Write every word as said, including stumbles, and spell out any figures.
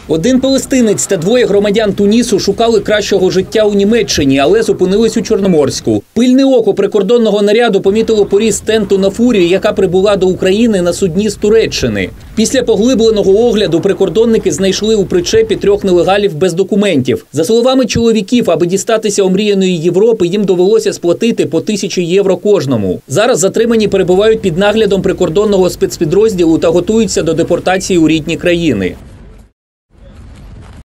Один палестинець та двоє громадян Тунісу шукали кращого життя у Німеччині, але зупинились у Чорноморську. Пильне око прикордонного наряду помітило поріз тенту на фурію, яка прибула до України на судні з Туреччини. Після поглибленого огляду прикордонники знайшли у причепі трьох нелегалів без документів. За словами чоловіків, аби дістатися омріяної Європи, їм довелося сплатити по тисячі євро кожному. Зараз затримані перебувають під наглядом прикордонного спецпідрозділу та готуються до депортації у рідні країни.